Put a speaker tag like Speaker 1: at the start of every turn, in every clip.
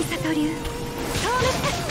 Speaker 1: 里流消滅。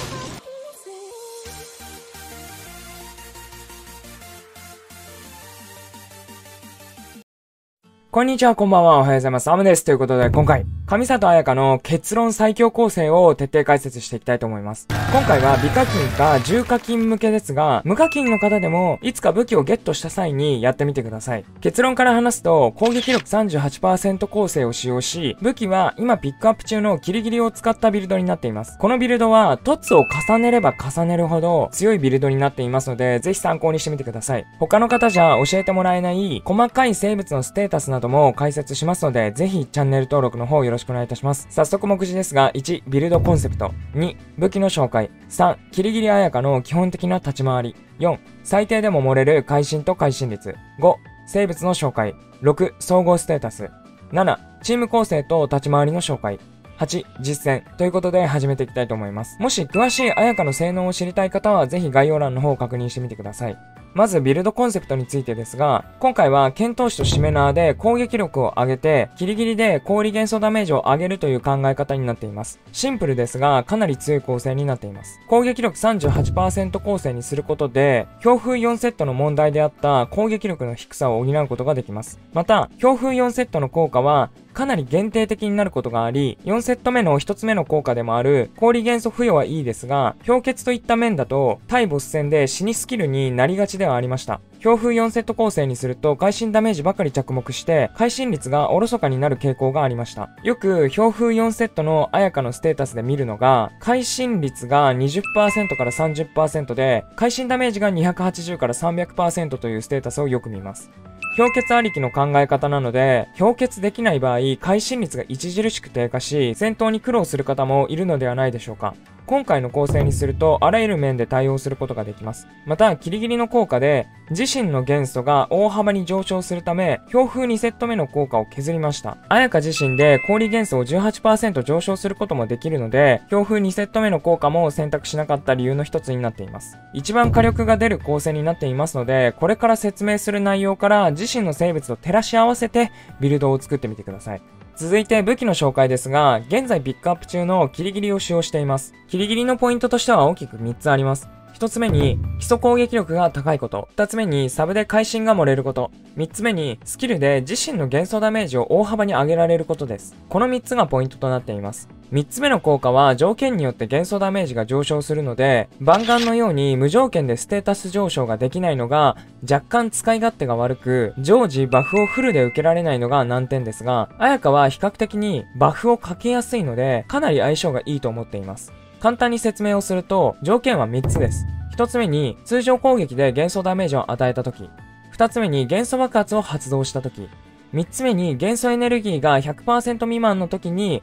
Speaker 2: こんにちは、こんばんは、おはようございます。アムです。ということで、今回、上里彩香の結論最強構成を徹底解説していきたいと思います。今回は美課金か重課金向けですが、無課金の方でも、いつか武器をゲットした際にやってみてください。結論から話すと、攻撃力 38% 構成を使用し、武器は今ピックアップ中のキリギリを使ったビルドになっています。このビルドは、凸を重ねれば重ねるほど強いビルドになっていますので、ぜひ参考にしてみてください。他の方じゃ教えてもらえない細かい生物のステータスなども解説しますので、ぜひチャンネル登録の方よろしくお願いいたします。早速目次ですが、1、ビルドコンセプト。2、武器の紹介。3、キリギリ彩香の基本的な立ち回り。4、最低でも漏れる会心と会心率。5、生物の紹介。6、総合ステータス。7、チーム構成と立ち回りの紹介。8、実践。ということで始めていきたいと思います。もし詳しい彩香の性能を知りたい方は、ぜひ概要欄の方を確認してみてください。まずビルドコンセプトについてですが、今回は剣闘士とシメナーで攻撃力を上げて、キリギリで氷元素ダメージを上げるという考え方になっています。シンプルですが、かなり強い構成になっています。攻撃力 38% 構成にすることで、強風4セットの問題であった攻撃力の低さを補うことができます。また、強風4セットの効果は、かなり限定的になることがあり、4セット目の1つ目の効果でもある氷元素付与はいいですが、氷結といった面だと対ボス戦で死にスキルになりがちではありました。強風4セット構成にすると会心ダメージばかり着目して会心率がおろそかになる傾向がありました。よく強風4セットの彩香のステータスで見るのが、会心率が 20% から 30% で会心ダメージが280から 300% というステータスをよく見ます。氷結ありきの考え方なので、氷結できない場合、会心率が著しく低下し、戦闘に苦労する方もいるのではないでしょうか。今回の構成にすると、あらゆる面で対応することができます。また、キリギリの効果で、自身の元素が大幅に上昇するため、強風2セット目の効果を削りました。彩香自身で氷元素を 18% 上昇することもできるので、強風2セット目の効果も選択しなかった理由の一つになっています。一番火力が出る構成になっていますので、これから説明する内容から自身の生物と照らし合わせて、ビルドを作ってみてください。続いて武器の紹介ですが、現在ピックアップ中のキリギリを使用しています。キリギリのポイントとしては大きく3つあります。1つ目に基礎攻撃力が高いこと。2つ目にサブで会心が漏れること。3つ目にスキルで自身の元素ダメージを大幅に上げられることです。この3つがポイントとなっています。3つ目の効果は条件によって元素ダメージが上昇するので、バンガンのように無条件でステータス上昇ができないのが若干使い勝手が悪く、常時バフをフルで受けられないのが難点ですが、彩香は比較的にバフをかけやすいので、かなり相性がいいと思っています。簡単に説明をすると、条件は3つです。1つ目に通常攻撃で元素ダメージを与えたとき、2つ目に元素爆発を発動したとき、3つ目に元素エネルギーが 100% 未満の時に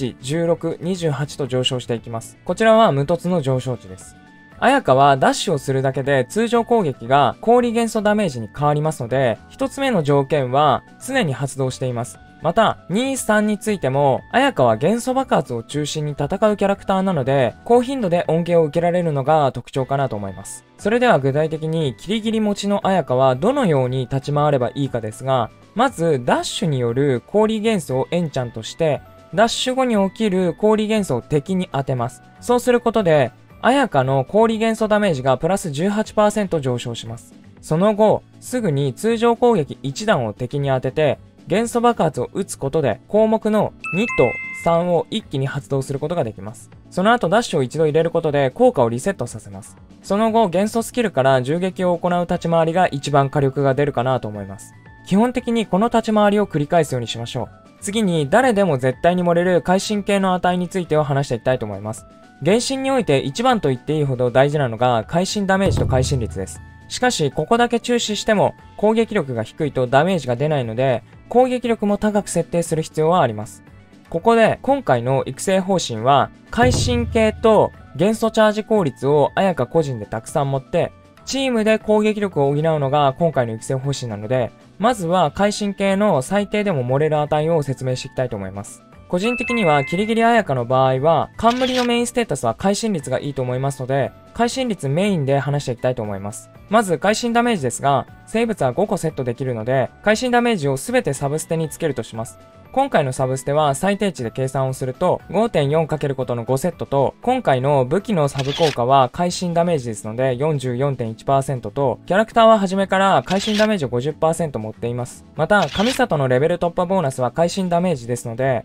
Speaker 2: 8、16、28と上昇していきます。こちらは無凸の上昇値です。彩香はダッシュをするだけで通常攻撃が氷元素ダメージに変わりますので、1つ目の条件は常に発動しています。また、2、3についても、彩香は元素爆発を中心に戦うキャラクターなので、高頻度で恩恵を受けられるのが特徴かなと思います。それでは具体的に、キリギリ持ちの彩香はどのように立ち回ればいいかですが、まず、ダッシュによる氷元素をエンチャントして、ダッシュ後に起きる氷元素を敵に当てます。そうすることで、彩香の氷元素ダメージがプラス 18% 上昇します。その後、すぐに通常攻撃1弾を敵に当てて、元素爆発を打つことで項目の2と3を一気に発動することができます。その後ダッシュを一度入れることで効果をリセットさせます。その後元素スキルから銃撃を行う立ち回りが一番火力が出るかなと思います。基本的にこの立ち回りを繰り返すようにしましょう。次に誰でも絶対に漏れる会心系の値についてを話していきたいと思います。原神において一番と言っていいほど大事なのが会心ダメージと会心率です。しかしここだけ注視しても攻撃力が低いとダメージが出ないので、攻撃力も高く設定する必要はあります。ここで今回の育成方針は、会心系と元素チャージ効率を彩香個人でたくさん持って、チームで攻撃力を補うのが今回の育成方針なので、まずは会心系の最低でも漏れる値を説明していきたいと思います。個人的にはキリギリ彩香の場合は、冠のメインステータスは会心率がいいと思いますので、会心率メインで話していきたいと思います。まず会心ダメージですが、生物は5個セットできるので、会心ダメージをすべてサブステにつけるとします。 今回のサブステは最低値で計算をすると 5.4× ことの5セットと、今回の武器のサブ効果は会心ダメージですので 44.1% と、キャラクターは初めから会心ダメージを 50% 持っています。また、神里のレベル突破ボーナスは会心ダメージですので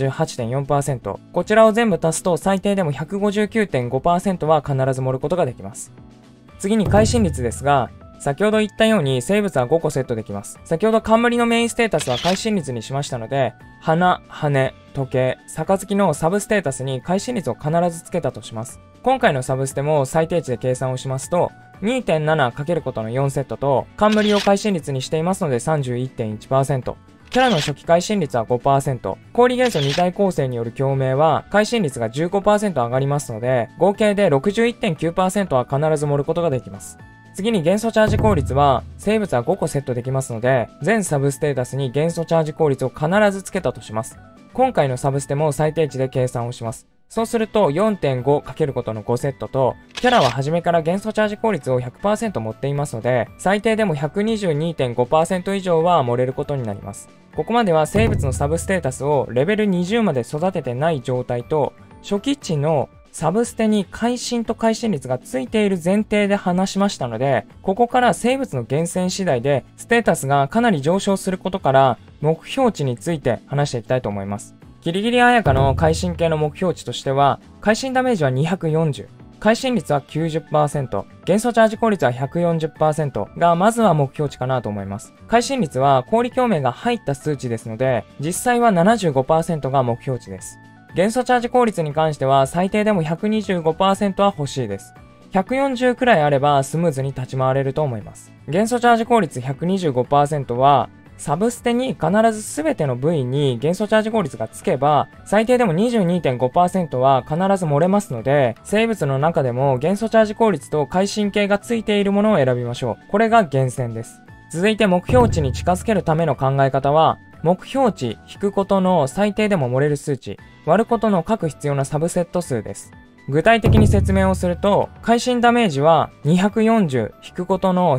Speaker 2: 38.4%。こちらを全部足すと最低でも 159.5% は必ず盛ることができます。次に会心率ですが、先ほど言ったように生物は5個セットできます。先ほど冠のメインステータスは会心率にしましたので、花、羽、時計、杯のサブステータスに会心率を必ずつけたとします。今回のサブステも最低値で計算をしますと、2.7× ことの4セットと、冠を会心率にしていますので 31.1%。キャラの初期会心率は 5%。氷元素2体構成による共鳴は、会心率が 15% 上がりますので、合計で 61.9% は必ず盛ることができます。次に元素チャージ効率は、生物は5個セットできますので、全サブステータスに元素チャージ効率を必ずつけたとします。今回のサブステも最低値で計算をします。そうすると 4.5× ことの5セットと、キャラは初めから元素チャージ効率を 100% 持っていますので、最低でも 122.5% 以上は盛れることになります。ここまでは生物のサブステータスをレベル20まで育ててない状態と、初期値のサブステに会心と会心率がついている前提で話しましたので、ここから生物の厳選次第でステータスがかなり上昇することから目標値について話していきたいと思います。ギリギリ彩香の会心系の目標値としては、会心ダメージは240、会心率は 90%、元素チャージ効率は 140% がまずは目標値かなと思います。会心率は氷共鳴が入った数値ですので、実際は 75% が目標値です。元素チャージ効率に関しては最低でも 125% は欲しいです。140くらいあればスムーズに立ち回れると思います。元素チャージ効率 125% はサブステに必ず全ての部位に元素チャージ効率がつけば最低でも 22.5% は必ず盛れますので、生物の中でも元素チャージ効率と会心系がついているものを選びましょう。これが厳選です。続いて目標値に近づけるための考え方は、目標値引くことの最低でも盛れる数値、割ることの各必要なサブセット数です。具体的に説明をすると、会心ダメージは240引くことの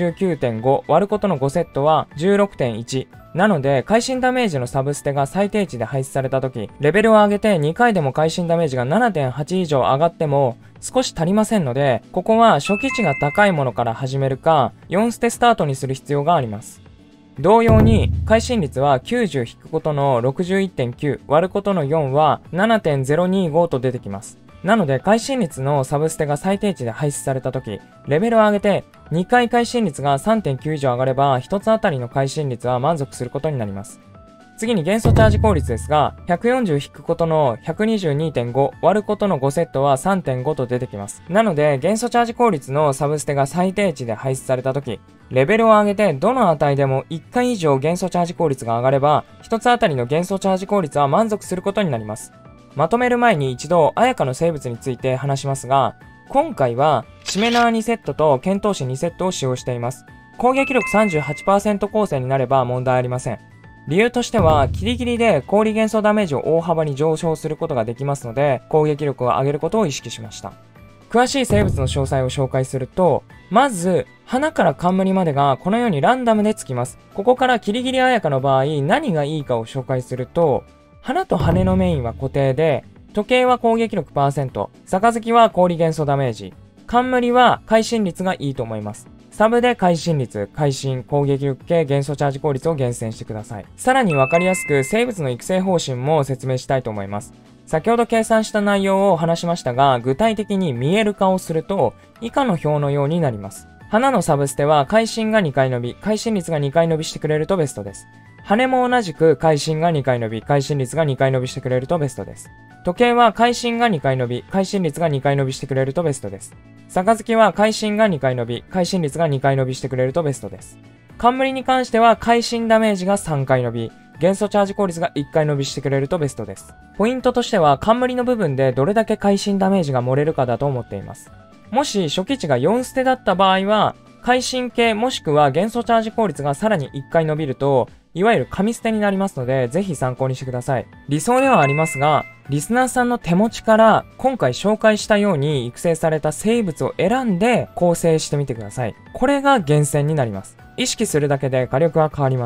Speaker 2: 159.5 割ることの5セットは 16.1。なので、会心ダメージのサブステが最低値で配置されたとき、レベルを上げて2回でも会心ダメージが 7.8 以上上がっても少し足りませんので、ここは初期値が高いものから始めるか、4ステスタートにする必要があります。同様に、会心率は90引くことの 61.9 割ることの4は 7.025 と出てきます。なので、会心率のサブステが最低値で配置されたとき、レベルを上げて2回会心率が 3.9 以上上がれば、1つあたりの会心率は満足することになります。次に元素チャージ効率ですが、140引くことの 122.5 割ることの5セットは 3.5 と出てきます。なので、元素チャージ効率のサブステが最低値で配置されたとき、レベルを上げてどの値でも1回以上元素チャージ効率が上がれば、1つあたりの元素チャージ効率は満足することになります。まとめる前に一度、彩香の生物について話しますが、今回は、シメナー2セットと剣闘士2セットを使用しています。攻撃力 38% 構成になれば問題ありません。理由としては、ギリギリで氷元素ダメージを大幅に上昇することができますので、攻撃力を上げることを意識しました。詳しい生物の詳細を紹介すると、まず、花から冠までがこのようにランダムでつきます。ここからキリギリ彩香の場合、何がいいかを紹介すると、花と羽のメインは固定で、時計は攻撃力%、杯は氷元素ダメージ、冠は会心率がいいと思います。サブで会心率、会心、攻撃力系、元素チャージ効率を厳選してください。さらにわかりやすく生物の育成方針も説明したいと思います。先ほど計算した内容を話しましたが、具体的に見える化をすると、以下の表のようになります。花のサブステは会心が2回伸び、会心率が2回伸びしてくれるとベストです。羽も同じく会心が2回伸び、会心率が2回伸びしてくれるとベストです。時計は会心が2回伸び、会心率が2回伸びしてくれるとベストです。杯は会心が2回伸び、会心率が2回伸びしてくれるとベストです。冠に関しては会心ダメージが3回伸び、元素チャージ効率が1回伸びしてくれるとベストです。ポイントとしては冠の部分でどれだけ会心ダメージが漏れるかだと思っています。もし初期値が4ステだった場合は、会心系もしくは元素チャージ効率がさらに1回伸びると、いわゆる神捨てになりますので、ぜひ参考にしてください。理想ではありますが、リスナーさんの手持ちから今回紹介したように育成された生物を選んで構成してみてください。これが厳選になります。意識するだけで火力は変わります。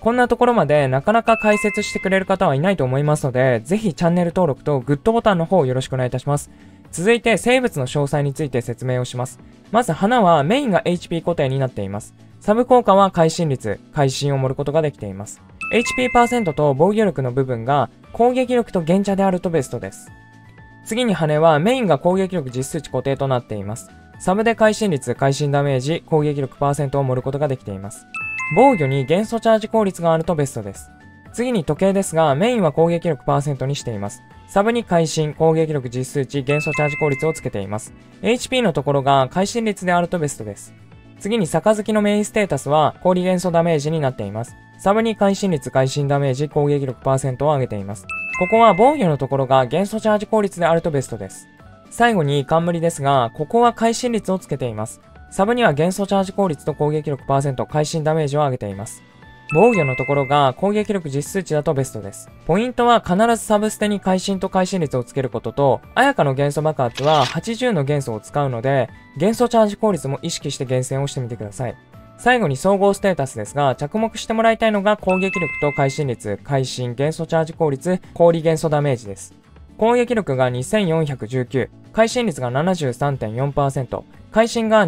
Speaker 2: こんなところまでなかなか解説してくれる方はいないと思いますので、ぜひチャンネル登録とグッドボタンの方よろしくお願いいたします。続いて生物の詳細について説明をします。まず花はメインが HP 固定になっています。サブ効果は会心率、会心を盛ることができています。HP% と防御力の部分が攻撃力と現茶であるとベストです。次に羽はメインが攻撃力実数値固定となっています。サブで会心率、会心ダメージ、攻撃力%を盛ることができています。防御に元素チャージ効率があるとベストです。次に時計ですが、メインは攻撃力%にしています。サブに会心、攻撃力実数値、元素チャージ効率をつけています。HP のところが会心率であるとベストです。次に杯のメインステータスは氷元素ダメージになっています。サブに会心率、会心ダメージ、攻撃力%を上げています。ここは防御のところが元素チャージ効率であるとベストです。最後に冠ですが、ここは会心率をつけています。サブには元素チャージ効率と攻撃力%、会心ダメージを上げています。防御のところが攻撃力実数値だとベストです。ポイントは必ずサブステに会心と会心率をつけることと、綾香の元素爆発は80の元素を使うので、元素チャージ効率も意識して厳選をしてみてください。最後に総合ステータスですが、着目してもらいたいのが攻撃力と会心率、会心、元素チャージ効率、氷元素ダメージです。攻撃力が2419、会心率が 73.4%、会心が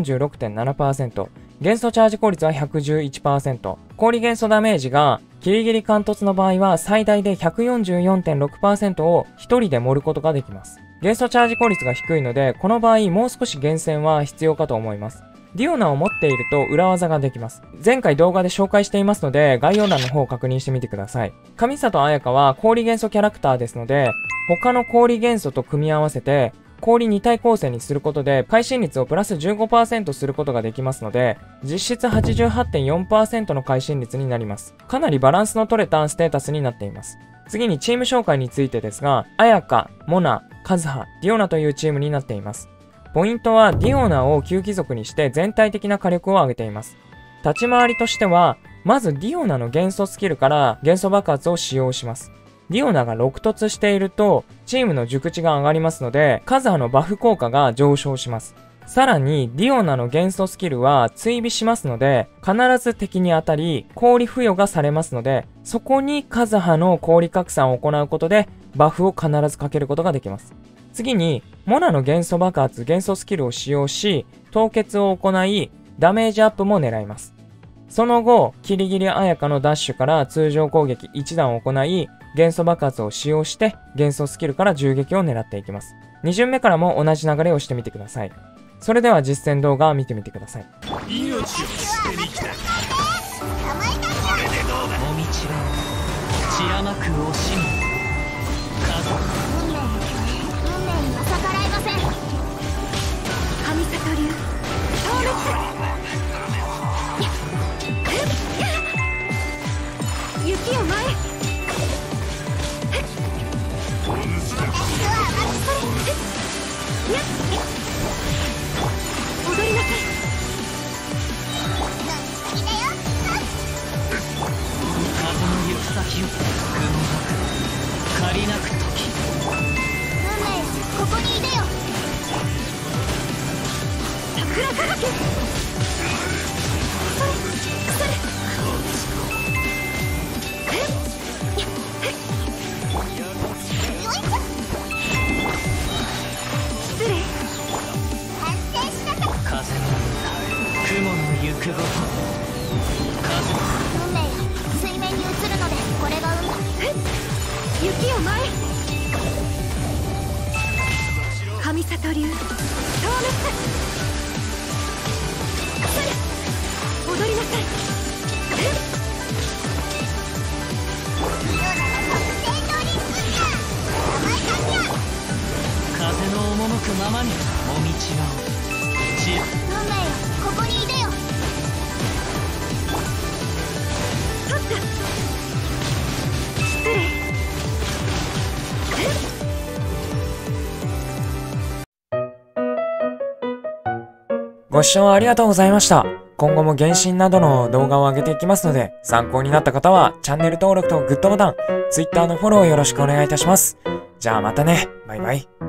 Speaker 2: 246.7%、元素チャージ効率は 111%、氷元素ダメージがギリギリ貫突の場合は最大で 144.6% を1人で盛ることができます。元素チャージ効率が低いので、この場合もう少し厳選は必要かと思います。ディオナを持っていると裏技ができます。前回動画で紹介していますので、概要欄の方を確認してみてください。上里彩香は氷元素キャラクターですので、他の氷元素と組み合わせて、氷2体構成にすることで、会心率をプラス 15% することができますので、実質 88.4% の会心率になります。かなりバランスの取れたステータスになっています。次にチーム紹介についてですが、彩香、モナ、カズハ、ディオナというチームになっています。ポイントはディオナを9貴族にして全体的な火力を上げています。立ち回りとしては、まずディオナの元素スキルから元素爆発を使用します。ディオナが6突していると、チームの熟知が上がりますので、カズハのバフ効果が上昇します。さらに、ディオナの元素スキルは追尾しますので、必ず敵に当たり、氷付与がされますので、そこにカズハの氷拡散を行うことで、バフを必ずかけることができます。次に、モナの元素爆発、元素スキルを使用し、凍結を行い、ダメージアップも狙います。その後、キリギリ彩香のダッシュから通常攻撃1段を行い、元素爆発を使用して、元素スキルから銃撃を狙っていきます。2巡目からも同じ流れをしてみてください。それでは実践動画を見てみてください。
Speaker 3: 命を捨てに来た。これでどうだ。もみちは散らまく惜しむ。
Speaker 1: 運命には逆らえません。神里流消滅。雪を前へ。踊りなさい。
Speaker 3: 風の行く先を雲なく借りなく時。
Speaker 1: 運命よ、ここにいでよ。桜吹雪。それ。失礼。反省しなさい。
Speaker 3: 風の雲の行くごと。風。
Speaker 1: 運命よ、水面に映るので、これが雪を前へ。神里流消滅。それ。踊りなさい。
Speaker 3: 風の赴くままにもみちは散る。
Speaker 1: 運命よ、ここにいでよ。取った。失礼。
Speaker 2: ご視聴ありがとうございました。今後も原神などの動画を上げていきますので、参考になった方はチャンネル登録とグッドボタン、Twitter のフォローよろしくお願いいたします。じゃあまたね。バイバイ。